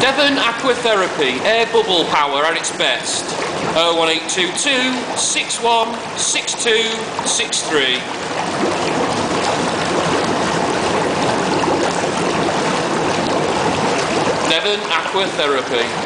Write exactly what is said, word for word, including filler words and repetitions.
Devon Aquatherapy, air bubble power at its best. oh one eight two two, six one six two six three. Devon Aquatherapy.